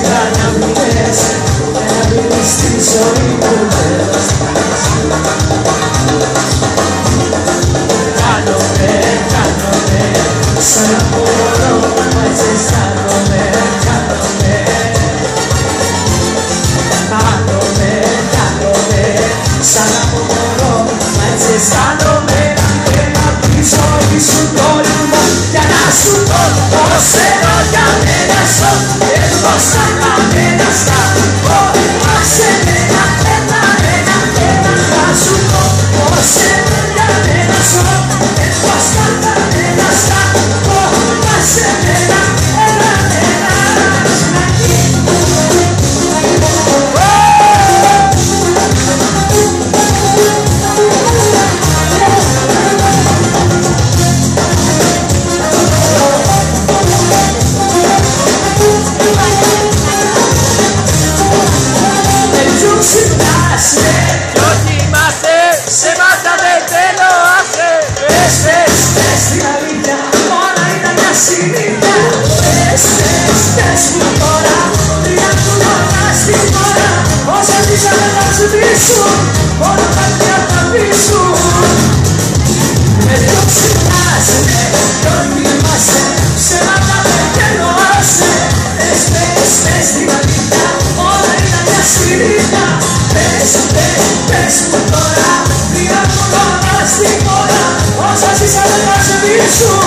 μέρα να μιλές, να μείνεις στη ζωή μου μες. Κάνομαι, σαν να μπορώ, μα έτσι αισθάνομαι. Σαν να μπορώ, μα έτσι αισθάνομαι. Και να τη ζωή σου τόλμω για να σου πω πως εδώ για μένα ζω και πως αγαπημένα στα πω. Άσε μένα, θα σου πω πως εδώ για μένα ζω και πως αγαπημένα στα πω. Άσε μένα, μόνο κάτι απ' τα πίσω. Με το ξυπνάσαι, το κοιμάσαι, ψέματα με κεννοάσαι. Πες την αλήθεια, όλα είναι μια σιρήνα. Πες μου τώρα, μία μου τώρα στην ώρα, όσα ζήσαμε θα σε πείσουν.